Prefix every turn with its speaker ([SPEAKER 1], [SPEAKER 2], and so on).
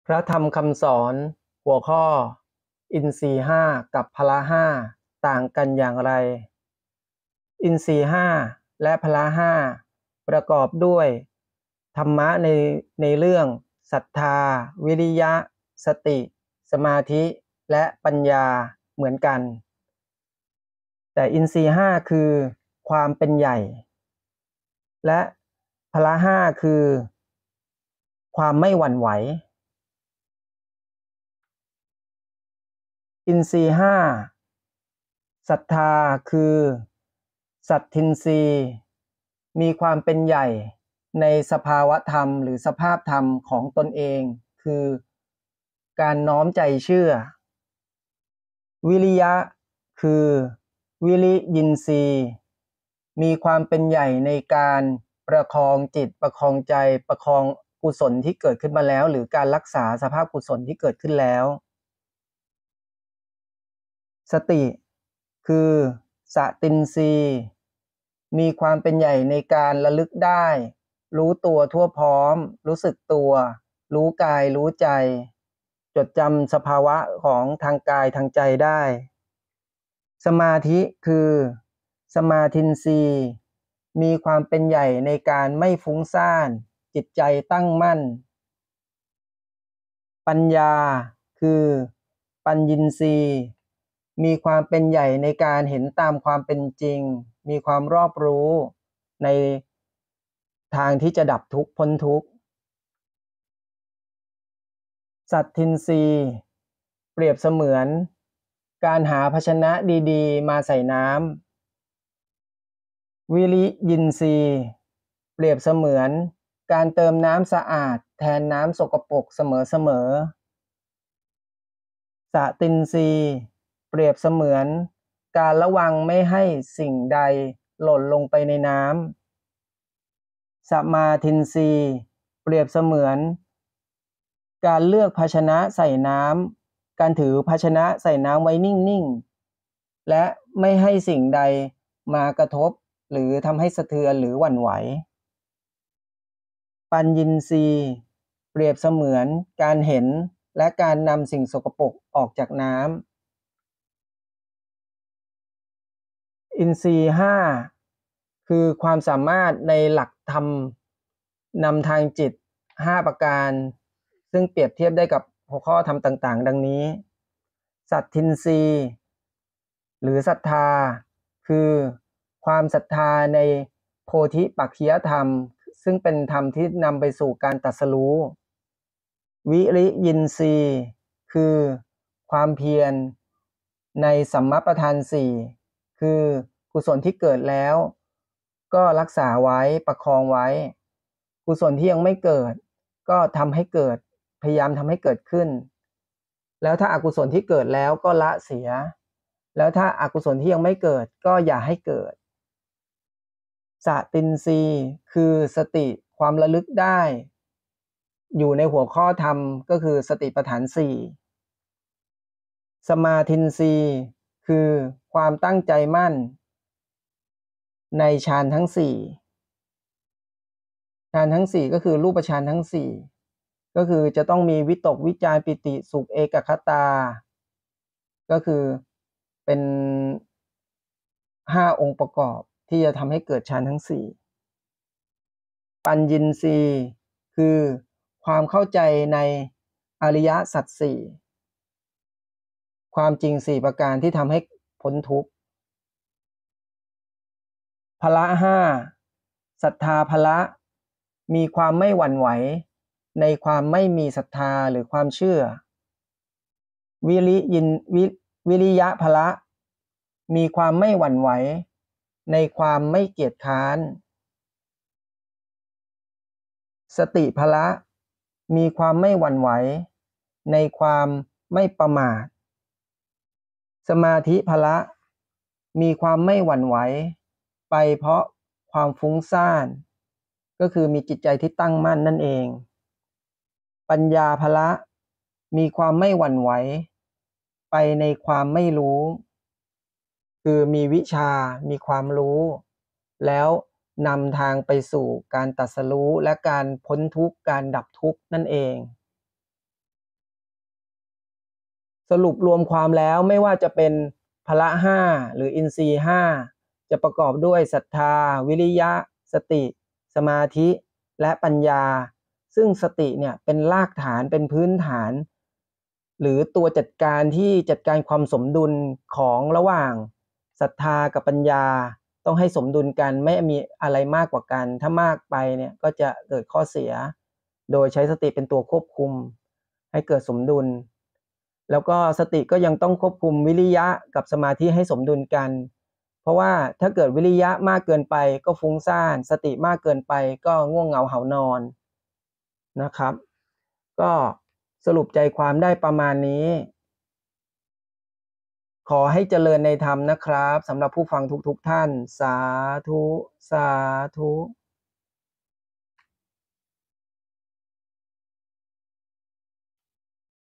[SPEAKER 1] พระธรรมคำสอนหัวข้ออินทรีย์ห้ากับพละห้าต่างกันอย่างไรอินทรีย์ห้าและพละห้าประกอบด้วยธรรมะในเรื่องศรัทธาวิริยะสติสมาธิและปัญญาเหมือนกันแต่อินทรีย์ห้าคือความเป็นใหญ่และพละห้าคือความไม่หวั่นไหวอินทรีย์ห้าศรัทธาคือสัตทินรีย์มีความเป็นใหญ่ในสภาวะธรรมหรือสภาพธรรมของตนเองคือการน้อมใจเชื่อวิริยะคือวิริยินทรีย์มีความเป็นใหญ่ในการประคองจิตประคองใจประคองกุศลที่เกิดขึ้นมาแล้วหรือการรักษาสภาพกุศลที่เกิดขึ้นแล้วสติคือสตินทรีย์มีความเป็นใหญ่ในการระลึกได้รู้ตัวทั่วพร้อมรู้สึกตัวรู้กายรู้ใจจดจำสภาวะของทางกายทางใจได้สมาธิคือสมาธินทรีย์มีความเป็นใหญ่ในการไม่ฟุ้งซ่านจิตใจตั้งมั่นปัญญาคือปัญญินทรีย์มีความเป็นใหญ่ในการเห็นตามความเป็นจริงมีความรอบรู้ในทางที่จะดับทุกข์พ้นทุกข์สัตทินรีย์เปรียบเสมือนการหาภาชนะดีๆมาใส่น้ำวิริยินทรีย์เปรียบเสมือนการเติมน้ำสะอาดแทนน้ำสกปรกเสมอสตินทรีย์เปรียบเสมือนการระวังไม่ให้สิ่งใดหล่นลงไปในน้ำสมาธินทรีย์เปรียบเสมือนการเลือกภาชนะใส่น้ำการถือภาชนะใส่น้ำไว้นิ่งๆและไม่ให้สิ่งใดมากระทบหรือทำให้สะเทือนหรือหวั่นไหวปัญญินทรีย์เปรียบเสมือนการเห็นและการนำสิ่งสกปรกออกจากน้ำอินทรีย์ห้าคือความสามารถในหลักธรรมนำทางจิต5ประการซึ่งเปรียบเทียบได้กับหัวข้อธรรมต่างๆดังนี้สัตทินรีย์หรือศรัทธาคือความศรัทธาในโพธิปักขิยธรรมซึ่งเป็นธรรมที่นำไปสู่การตรัสรู้วิริยินทรีย์คือความเพียรในสัมมาประธานสี่คือกุศลที่เกิดแล้วก็รักษาไว้ประคองไว้กุศลที่ยังไม่เกิดก็ทำให้เกิดพยายามทำให้เกิดขึ้นแล้วถ้าอกุศลที่เกิดแล้วก็ละเสียแล้วถ้าอกุศลที่ยังไม่เกิดก็อย่าให้เกิดสตินทรีย์คือสติความระลึกได้อยู่ในหัวข้อธรรมก็คือสติปัฏฐานสี่สมาธินทรีย์คือความตั้งใจมั่นในฌานทั้งสี่ฌานทั้งสี่ก็คือรูปฌานทั้งสี่ก็คือจะต้องมีวิตกวิจารปิติสุขเอกคตาก็คือเป็น5องค์ประกอบที่จะทำให้เกิดฌานทั้งสี่ปัญญินทรีย์คือความเข้าใจในอริยสัจสี่ความจริง4ประการที่ทำให้พ้นทุกข์พละห้าศรัทธาพละมีความไม่หวั่นไหวในความไม่มีศรัทธาหรือความเชื่อวิริยะพละมีความไม่หวั่นไหวในความไม่เกียจค้านสติพละมีความไม่หวั่นไหวในความไม่ประมาทสมาธิพละมีความไม่หวั่นไหวไปเพราะความฟุ้งซ่านก็คือมีจิตใจที่ตั้งมั่นนั่นเองปัญญาพละมีความไม่หวั่นไหวไปในความไม่รู้คือมีวิชามีความรู้แล้วนำทางไปสู่การตรัสรู้และการพ้นทุกข์การดับทุกข์นั่นเองสรุปรวมความแล้วไม่ว่าจะเป็นพละห้าหรืออินทรีย์ห้าจะประกอบด้วยศรัทธาวิริยะสติสมาธิและปัญญาซึ่งสติเนี่ยเป็นรากฐานเป็นพื้นฐานหรือตัวจัดการที่จัดการความสมดุลของระหว่างศรัทธากับปัญญาต้องให้สมดุลกันไม่มีอะไรมากกว่ากันถ้ามากไปเนี่ยก็จะเกิดข้อเสียโดยใช้สติเป็นตัวควบคุมให้เกิดสมดุลแล้วก็สติก็ยังต้องควบคุมวิริยะกับสมาธิให้สมดุลกันเพราะว่าถ้าเกิดวิริยะมากเกินไปก็ฟุ้งซ่านสติมากเกินไปก็ง่วงเหงาหานอนนะครับก็สรุปใจความได้ประมาณนี้ขอให้เจริญในธรรมนะครับสำหรับผู้ฟังทุกท่านสาธุสาธุ